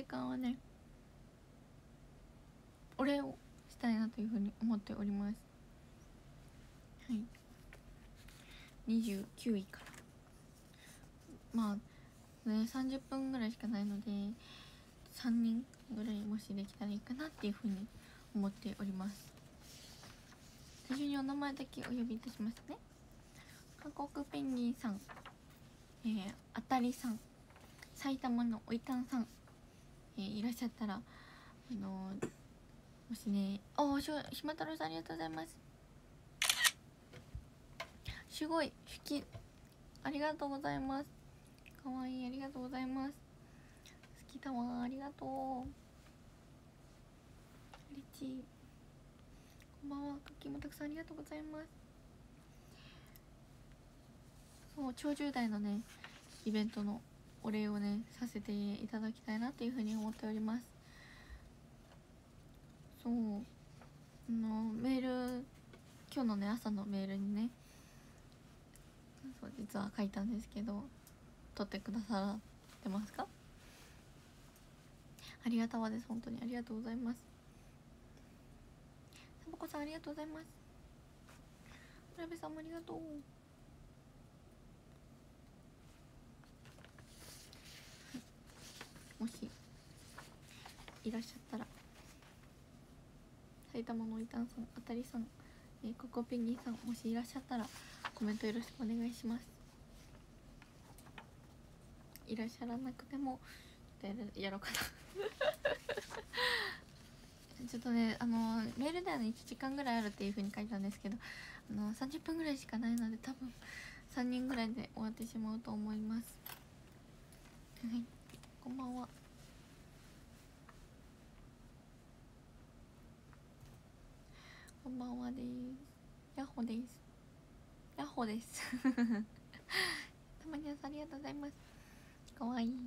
間はねお礼をしたいなというふうに思っております。はい、29位からまあね30分ぐらいしかないので3人ぐらいもしできたらいいかなっていうふうに思っております。最初にお名前だけお呼びいたしますね。韓国ペンギンさん、あたりさん、埼玉のおいたんさん、いらっしゃったらもしね、ひま太郎さんありがとうございます。すごい好き、ありがとうございます。かわいい、ありがとうございます。好きだわ、ありがとう。リッチーこんばんは。クッキーもたくさんありがとうございます。そう、超10代のねイベントのお礼をねさせていただきたいなっていうふうに思っております。そうメール、今日のね朝のメールにね、そう実は書いたんですけど、撮ってくださってますか？ありがたわです、本当にありがとうございます。さばこさんありがとうございます。村部さんもありがとう。もしいらっしゃったら、埼玉のいたんさん、あたりさん、ココペンギンさん、もしいらっしゃったらコメントよろしくお願いします。いらっしゃらなくてもやろうかなちょっとねメールではね1時間ぐらいあるっていう風に書いたんですけど、30分ぐらいしかないので多分3人ぐらいで終わってしまうと思います。はい、こんばんは。こんばんはです。ヤッホです。ヤッホですたまにはありがとうございます。かわいい。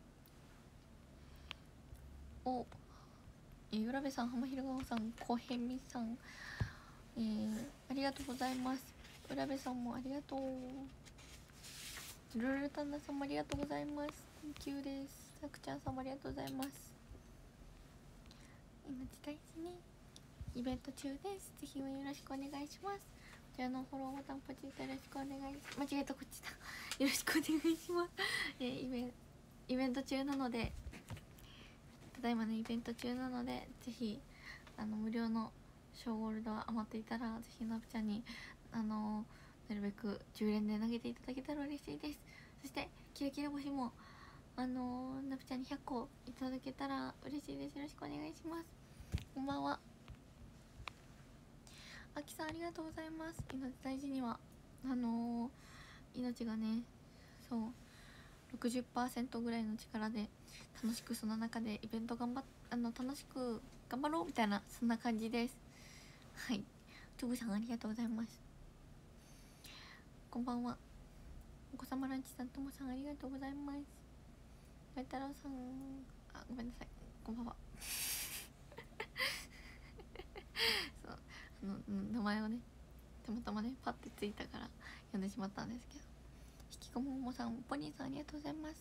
お、浦部さん、浜平川さん、小へみさん、ありがとうございます。浦部さんもありがとう。ルルタンナさんもありがとうございます。Thank you です。さくちゃんさんもありがとうございます。命大事にイベント中です。ぜひよろしくお願いします。こちらのフォローボタンポチッとよろしくお願いします。間違えた、こっちだよろしくお願いします。イベント中なので、ただいまねイベント中なので、ぜひ無料のショーゴールドは余っていたら、ぜひなぶちゃんになるべく10連で投げていただけたら嬉しいです。そしてキラキラ星もなぶちゃんに100個いただけたら嬉しいです。よろしくお願いします。こんばんは。あきさんありがとうございます。命大事には命がね、そう60% ぐらいの力で楽しくその中でイベント楽しく頑張ろうみたいな、そんな感じです。はい、トゥブさんありがとうございます。こんばんは。お子様ランチさん、ともさんありがとうございます。大太郎さん、ごめんなさい、こんばんはそう名前をねたまたまねパッてついたから呼んでしまったんですけど、ひきこももさん、ポニーさんありがとうございます。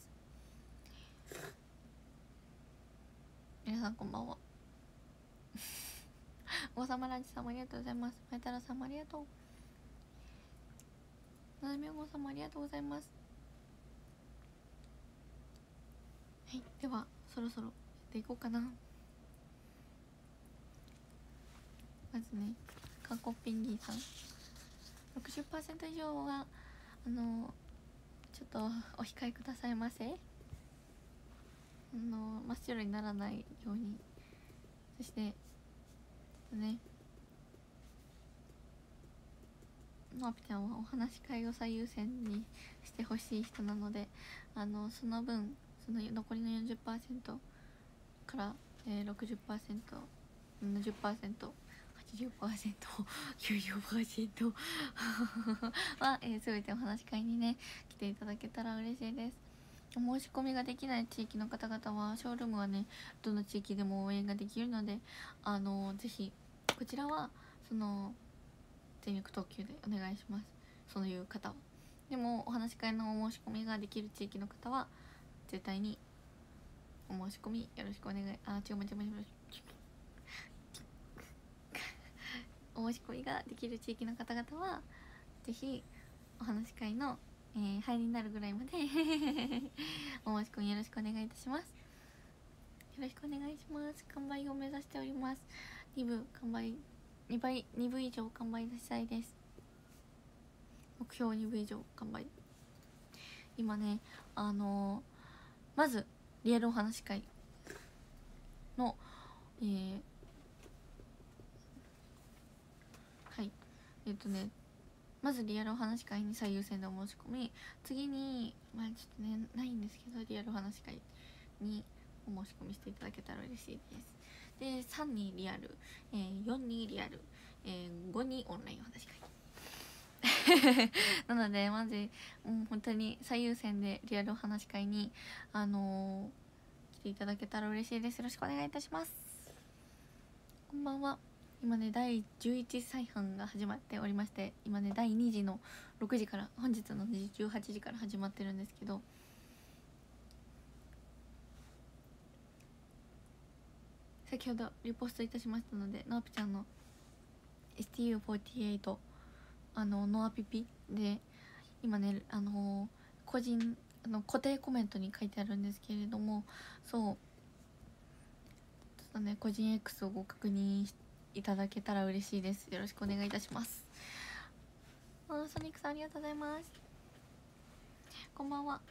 皆さんこんばんは王様ランチさんもありがとうございます。前太郎さんもありがとう。ななみおごさんもありがとうございます。はい、ではそろそろやっていこうかな。まずね、韓国ペンギンさん 60% 以上はちょっとお控えくださいませ。真っ白にならないように。そしてね、のあぴちゃんはお話し会を最優先にしてほしい人なので、その分その残りの 40% から、60% 70% 80% 90% は、全てお話し会にね来ていただけたら嬉しいです。お申し込みができない地域の方々はショールームはねどの地域でも応援ができるので、ぜひこちらはその全力特急でお願いします。そういう方は。でもお話し会のお申し込みができる地域の方は絶対にお申し込みよろしくお願い、違う間違えましたお申し込みができる地域の方々はぜひお話し会の、灰になるぐらいまでお申し込みよろしくお願いいたします。よろしくお願いします。完売を目指しております。2部完売、2部以上完売したいです。目標2部以上完売。今ねまずリアルお話し会のはいまずリアルお話し会に最優先でお申し込み、次にちょっとねないんですけどリアルお話し会にお申し込みしていただけたら嬉しいです。で3にリアル、4にリアル、5にオンラインお話し会なのでマジ本当に最優先でリアルお話し会に来ていただけたら嬉しいです。よろしくお願いいたします。こんばんは。今ね第11再販が始まっておりまして、今ね第2時の6時から本日の18時から始まってるんですけど、先ほどリポストいたしましたので、なおぴちゃんの STU48 ノアピピで今ね個人固定コメントに書いてあるんですけれども、そうちょっとね個人 X をご確認いただけたら嬉しいです。よろしくお願いいたします。ソニックさんありがとうございます。こんばんは。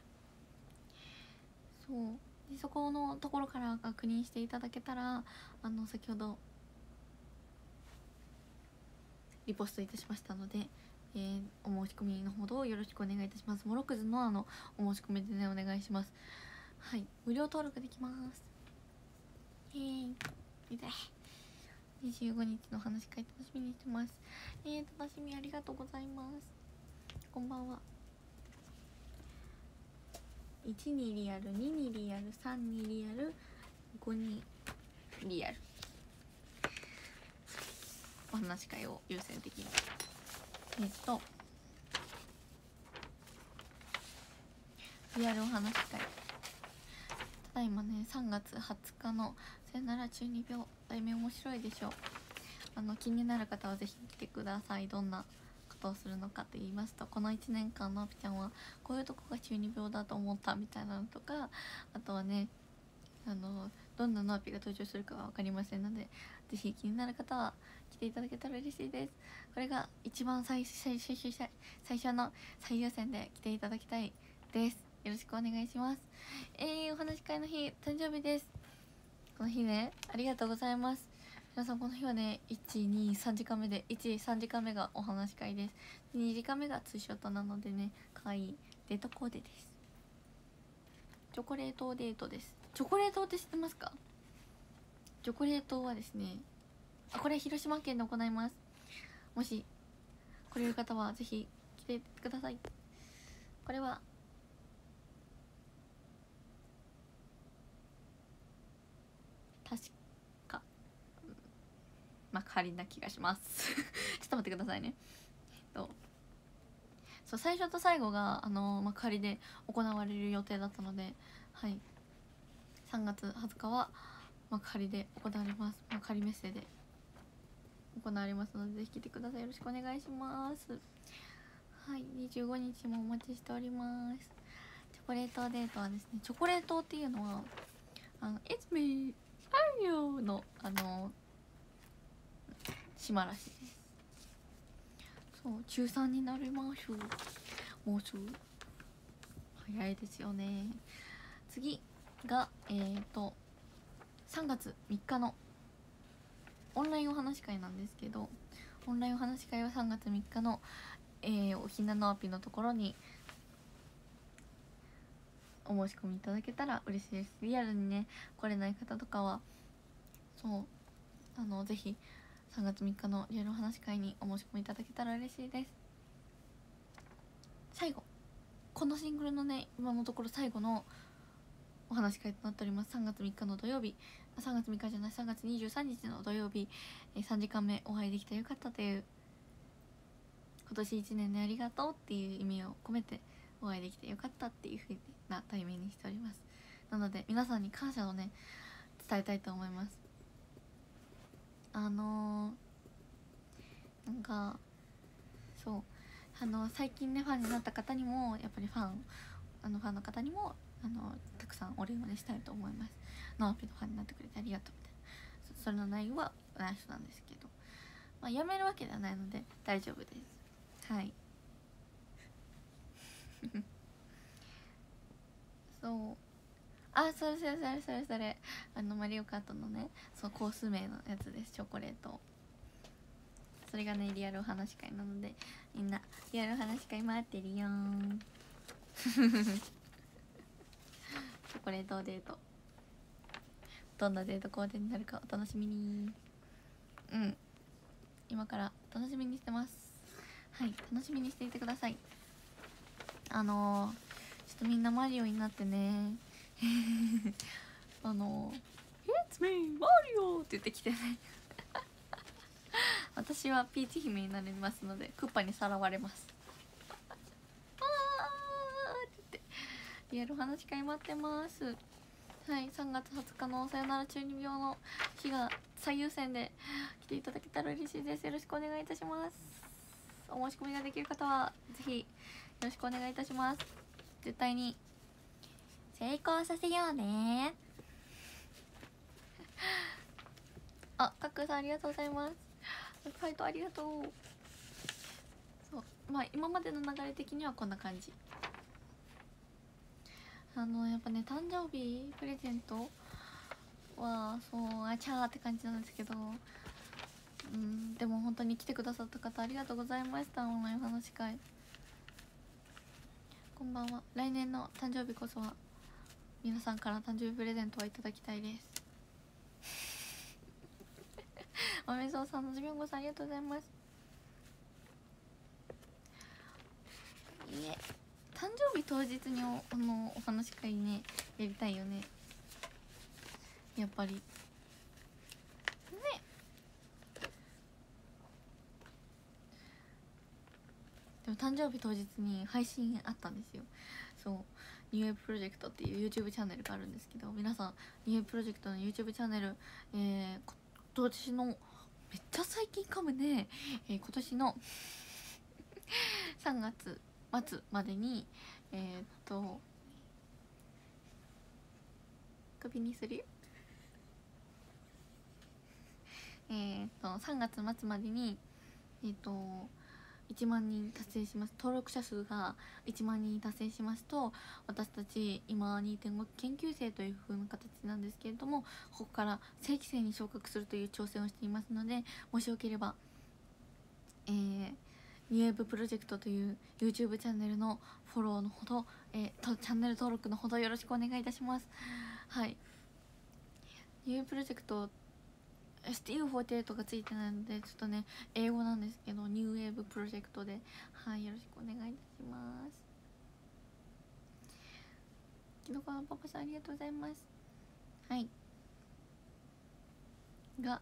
そうでそこのところから確認していただけたら先ほどリポストいたしましたので、お申し込みのほどよろしくお願いいたします。モロクズのお申し込みでねお願いします。はい、無料登録できます。25日の話し会楽しみにしてます。楽しみありがとうございます。こんばんは。1にリアル、2にリアル、3にリアル、5にリアルお話し会を優先的にリアルお話し会、ただいまね3月20日のさよなら中二病題名面白いでしょう。気になる方はぜひ来てください。どんなことをするのかと言いますと、この1年間のあぴちゃんはこういうとこが中二病だと思ったみたいなのとか、あとはねどんなのアピが登場するかは分かりませんので、ぜひ気になる方は来ていただけたら嬉しいです。これが一番最初の最優先で来ていただきたいです。よろしくお願いします。お話し会の日誕生日です。この日ねありがとうございます。皆さんこの日はね123時間目で3時間目がお話し会です。2時間目がツーショットなのでね、かわいいデートコーデです。チョコレートデートです。チョコレートって知ってますか？チョコレートはですね、これ広島県で行います。もし来れる方はぜひ来てください。これは確か幕張な気がしますちょっと待ってくださいね。そう最初と最後が幕張で行われる予定だったので、はい、3月20日は幕張で行われます。幕張メッセで行われますのでぜひ来てください。よろしくお願いします。はい、25日もお待ちしております。チョコレートデートはですね、チョコレートっていうのはIt's me Mario の島らしいです。そう中3になります。もうすぐ早いですよね。次が3月3日のオンラインお話し会なんですけど、オンラインお話し会は3月3日の、おひなのアピのところにお申し込みいただけたら嬉しいです。リアルにね来れない方とかはそうぜひ3月3日のリアルお話し会にお申し込みいただけたら嬉しいです。最後このシングルのね今のところ最後のお話し会となっております。3月3日の土曜日、3月3日じゃない3月23日の土曜日、3時間目お会いできてよかったという、今年1年でありがとうっていう意味を込めてお会いできてよかったっていう風な題名にしております。 なので皆さんに感謝をね伝えたいと思います。なんかそう最近ねファンになった方にもやっぱりファンの方にもたくさんお礼をねしたいと思います。ナオピのファンになってくれてありがとうみたいな、それの内容は内緒なんですけど、まあ、やめるわけではないので大丈夫です。はいそうそれマリオカートのねそうコース名のやつです。チョコレート、それがねリアルお話会なのでみんなリアルお話会待ってるよーチョコレートデート、どんなデートコーデになるかお楽しみに。今から楽しみにしてます。はい、楽しみにしていてください。ちょっとみんなマリオになってねIt's me マリオって言ってきてね私はピーチ姫になりますのでクッパにさらわれますあーって言ってリアル話会待ってます。はい、3月20日のさよなら中二病の日が最優先で来ていただけたら嬉しいです。よろしくお願いいたします。お申し込みができる方はぜひよろしくお願いいたします。絶対に成功させようねあ、かっくんさんありがとうございます。ファイトありがとう。そうまあ今までの流れ的にはこんな感じ。やっぱね誕生日プレゼントはそうあちゃーって感じなんですけど、でも本当に来てくださった方ありがとうございました。オンラインお話し会こんばんは。来年の誕生日こそは皆さんから誕生日プレゼントはいただきたいですおめぞうさんのじびょんごさんありがとうございます。いえ誕生日当日にお話し会ねやりたいよねやっぱりね。でも誕生日当日に配信あったんですよ。そうニューウェブプロジェクトっていう YouTube チャンネルがあるんですけど、皆さんニューウェブプロジェクトの YouTube チャンネル、今年のめっちゃ最近かもね、今年の3月末までに首にするよ3月末までに1万人達成します。登録者数が1万人達成しますと、私たち今 2.5 研究生という風な形なんですけれども、ここから正規生に昇格するという挑戦をしていますので、もしよければニューウェブプロジェクトという YouTube チャンネルのフォローのほど、チャンネル登録のほどよろしくお願いいたします。はい、ニューウェブプロジェクトSTU48 がついてないのでちょっとね英語なんですけど、ニューウェーブプロジェクトではいよろしくお願いいたします。きのこのパパさんありがとうございます。はいが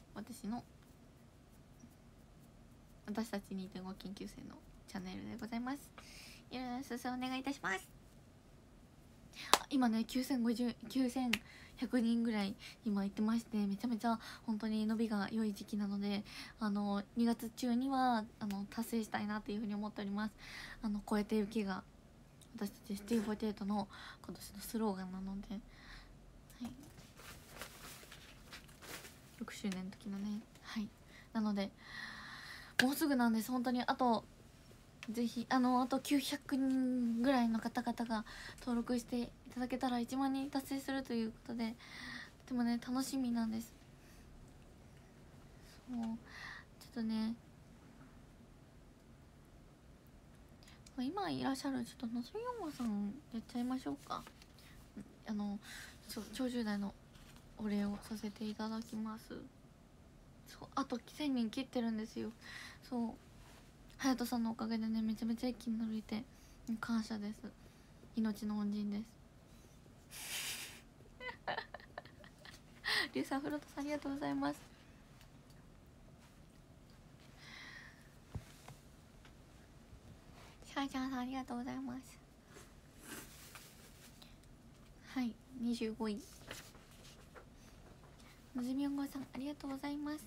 私たち 2.5 研究生のチャンネルでございます。よろしくお願いいたします。今ね9100人ぐらい今行ってまして、めちゃめちゃ本当に伸びが良い時期なので、2月中には達成したいなというふうに思っております。超えてゆきが私たちST48の今年のスローガンなので、はい、6周年の時のね、はいなのでもうすぐなんです。本当にあとぜひあと900人ぐらいの方々が登録していただけたら1万人達成するということで、とてもね楽しみなんです。そうちょっとね今いらっしゃるちょっとのそよんごさんやっちゃいましょうか。長寿代のお礼をさせていただきます。そうあと1000人切ってるんですよ。そう隼人さんのおかげでねめちゃめちゃ一気に伸びて感謝です。命の恩人ですリュウさんフロトさんありがとうございます。シャンシャンさんありがとうございます。 はい、25位のずみおんごさんありがとうございます。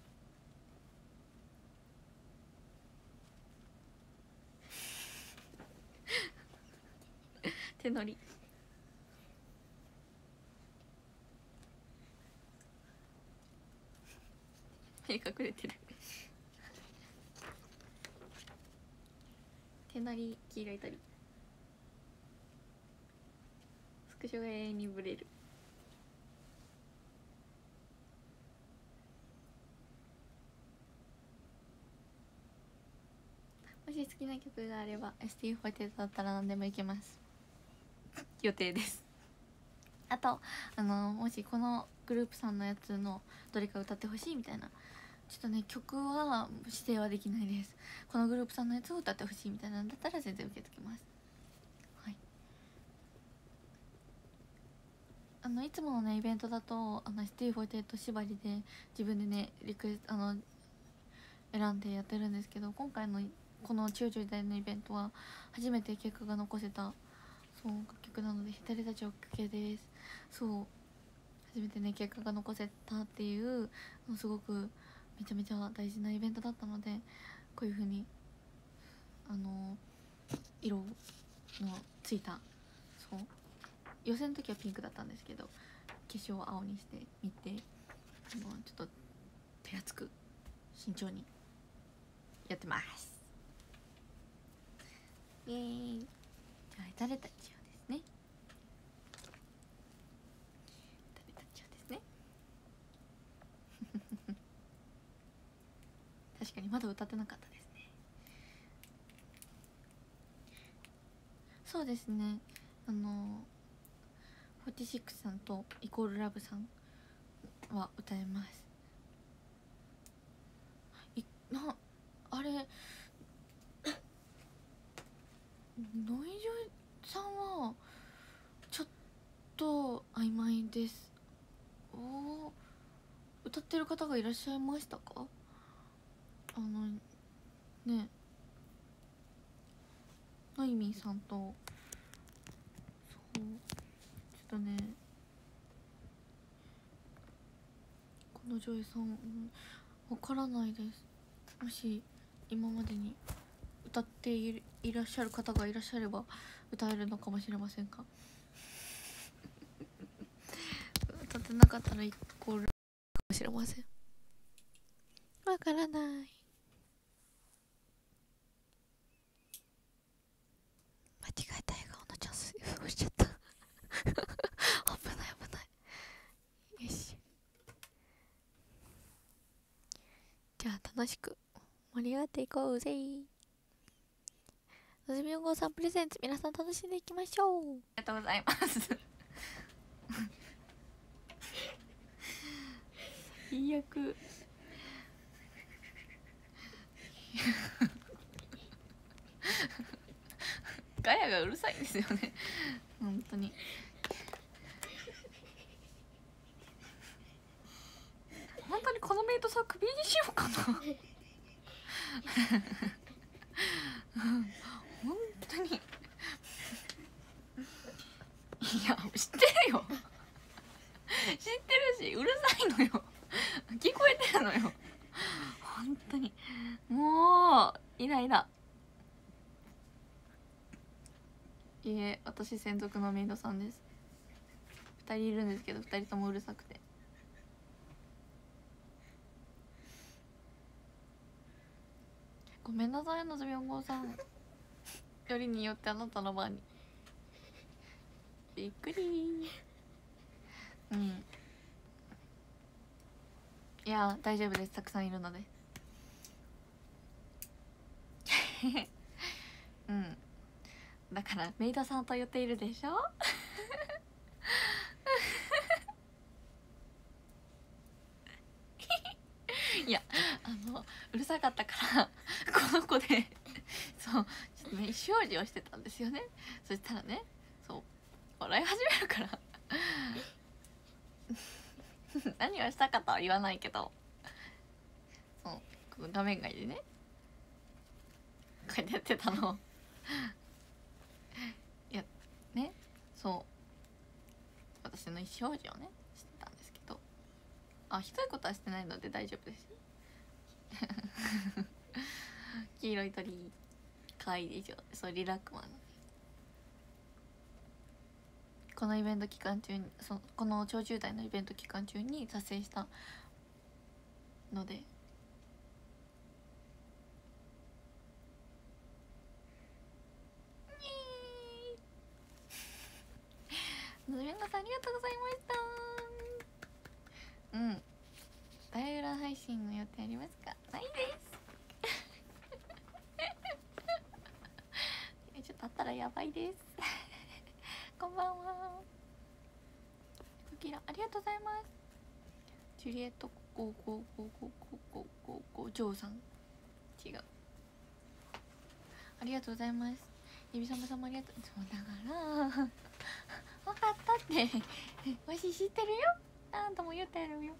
手乗り目隠れてる手乗り黄色い鳥スクショが永遠にブレる。もし好きな曲があれば ST48 だったら何でもいけます予定です。あともしこのグループさんのやつのどれか歌ってほしいみたいな、ちょっとね曲は指定はできないです。このグループさんのやつを歌ってほしいみたいなんだったら全然受け付けます。はい、いつものねイベントだとST48 縛りで自分でねリクエスト選んでやってるんですけど、今回のこの中女時代のイベントは初めて結果が残せたそう楽曲なので、左たちおかけです。そう初めてね結果が残せたっていうすごくめちゃめちゃ大事なイベントだったので、こういう風に色のついた、そう予選の時はピンクだったんですけど決勝を青にしてみて、ちょっと手厚く慎重にやってます。イエーイ。じゃあ誰たちをですね確かにまだ歌ってなかったですね。そうですね、46さんとイコールラブさんは歌えます。あれノイジョさんはちょっと曖昧です。歌ってる方がいらっしゃいましたか？ねノイミーさんと、そうちょっとねこの女優さんわからないです。もし今までに歌っていらっしゃる方がいらっしゃれば歌えるのかもしれませんか？歌ってなかったらイコールかもしれません。わからない。間違えた笑顔のチャンス過ごしちゃった危ない危ない。よし、じゃあ楽しく盛り上がっていこうぜ。のずみおごさんプレゼンツ、皆さん楽しんでいきましょう。ありがとうございます最悪ガヤがうるさいんですよね本当に。本当にこのメイドさんクビにしようかな本当にいや知ってるよ知ってるしうるさいのよ聞こえてるのよ本当にもうイライラ。いえ私専属のメイドさんです。2人いるんですけど2人ともうるさくて、ごめんなさいのぞみおんごさんよりによってあなたの番にびっくりいや大丈夫です、たくさんいるのでだからメイドさんと言っているでしょいやうるさかったからこの子でそうちょっとね意思表示をしてたんですよね。そしたらねそう笑い始めるから何をしたかとは言わないけど、そうこの画面外でねこうやってやってたのいやねそう私の意思表示をねしてたんですけど、ひどいことはしてないので大丈夫です黄色い鳥かわいいでしょ。そう、リラックマン。このイベント期間中にこの超10代のイベント期間中に撮影したので、のずみさんありがとうございました。大裏配信の予定ありますか？ないですちょっとあったらやばいですこんばんは。クキラありがとうございます。ジュリエット5555555ジョーさん違う。ありがとうございます。エビさまさんもありがとう。そうだから分かったってわし知ってるよ。何度も言ってるよ。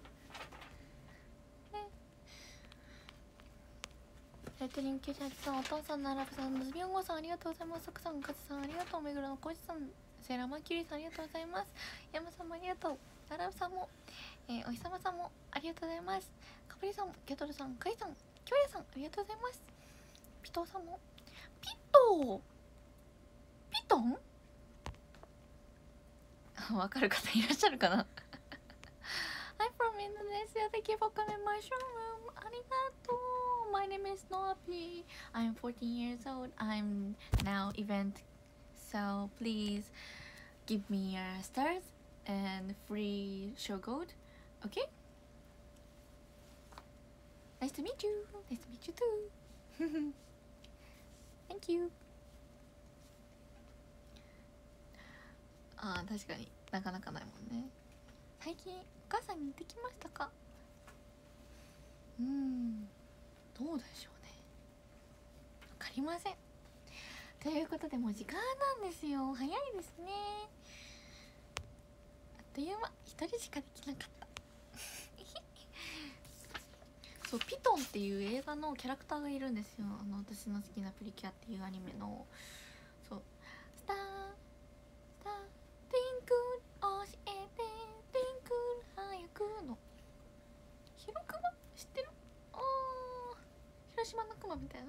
ライトニング98さん、お父さん、ナラブさん、のずみおんごさんありがとうございます。さくさん、かずさんありがとう。めぐるのこうじさん、セーラーマーキュリーさんありがとうございます。山さんもありがとう。ナラブさんも、お日様さんもありがとうございます。かぶりさん、ギャトルさん、かいさん、キョヤさんありがとうございます。ピトーさんも、ピトンわかる方いらっしゃるかなI'm from Indonesia. Thank you for coming my showroom. Arigato. My name is Noapi. I'm 14 years old. I'm now event. So please give me your stars and free show gold. Okay? Nice to meet you. Nice to meet you too. Thank you. 確かになかなかないもんね。最近お母さんに行ってきましたか？どうでしょうね。わかりません。ということでもう時間なんですよ。早いですね。あっという間。一人しかできなかったそう、ピトンっていう映画のキャラクターがいるんですよ。私の好きなプリキュアっていうアニメの、そう、スタートゥインクル教えてトゥインクル早くのヒロクマ知ってる？広島のクマみたいな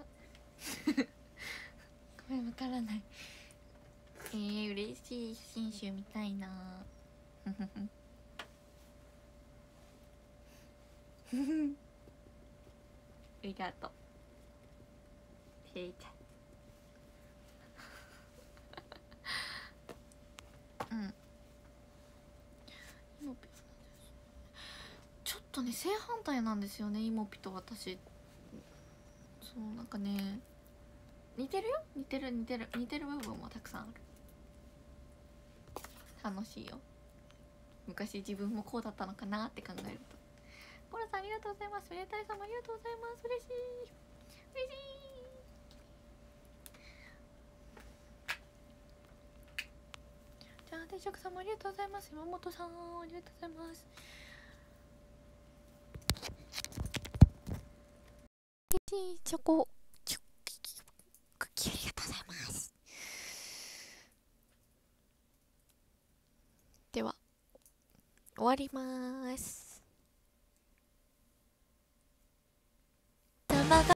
ごめんわからない。嬉しい。写真集見たいなありがとうていちゃんイモピちょっとね正反対なんですよね。イモピと私、そうなんかね似てるよ。似てる部分もたくさんある。楽しいよ。昔自分もこうだったのかなって考えると。コラさんありがとうございます。めでたいさんもありがとうございます。嬉しい嬉しい。じゃあ定食さんもありがとうございます。山本さんありがとうございます。嬉しいチョコクッキーありがとうございます。では終わります。